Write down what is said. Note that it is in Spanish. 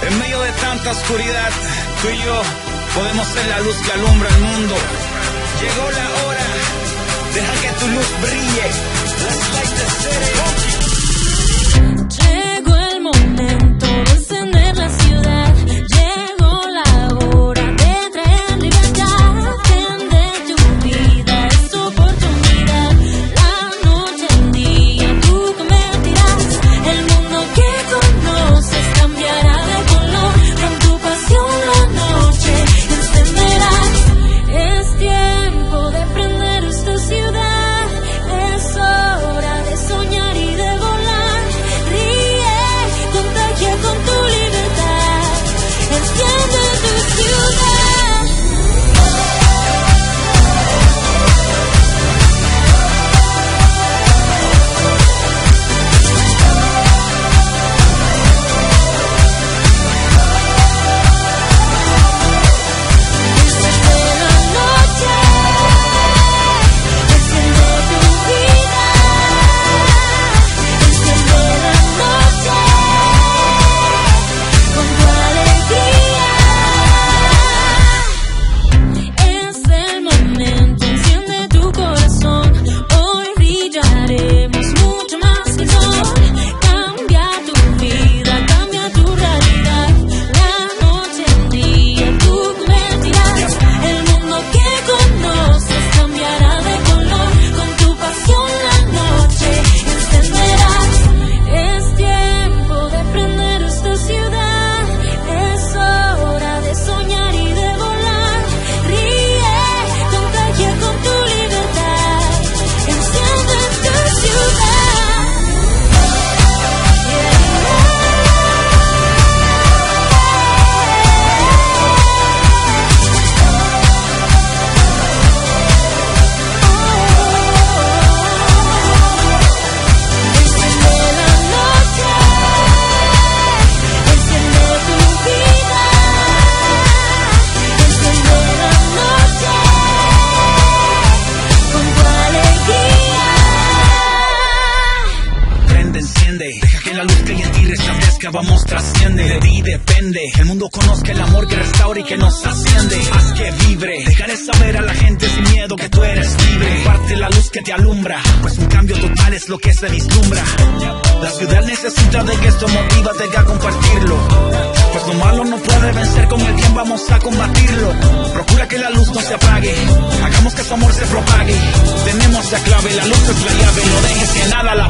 En medio de tanta oscuridad, tú y yo podemos ser la luz que alumbra el mundo. Llegó la hora, deja que tu luz brille. Let's light the city. Llegó el momento de encender la ciudad. Llegó la hora de traer libertad. Enciende tu vida, es tu oportunidad. La noche en día tú convertirás. El mundo que conoces cambiará de color. Con tu pasión la noche encenderás. Es tiempo de prender esta ciudad. Es hora de soñar y de volar. Ríe, contagia con tu libertad. Enciende tu ciudad. Enciende la noche. Enciende tu vida. Enciende la noche con tu alegría. Es el momento, enciende tu corazón. Hoy brillaremos mucho más que el sol. Cambia tu vida, cambia tu realidad. La noche en día tú convertirás. El mundo que conoces cambiará de color. Con tu pasión la noche encenderás. Es tiempo de prender esta ciudad. Es hora de soñar y de volar. Ríe, contagia con tu libertad. Enciende tu ciudad. Enciende la noche. Enciende tu vida. Enciende la noche con tu alegría. Prende, enciende, deja que la luz que hay en ti restablezca, vamos, trasciende. De ti depende, el mundo conozca el amor que restaura y que nos asciende. Haz que vibre, dejaré saber a la gente sin miedo que tú eres libre. Comparte la luz que te alumbra, pues un cambio total es lo que se vislumbra. La ciudad necesita de que esto motívate a compartirlo, pues lo malo no puede vencer, con el bien vamos a combatirlo. Procura que la luz no se apague, hagamos que su amor se propague. Tenemos la clave, la luz es la llave, no dejes que nada la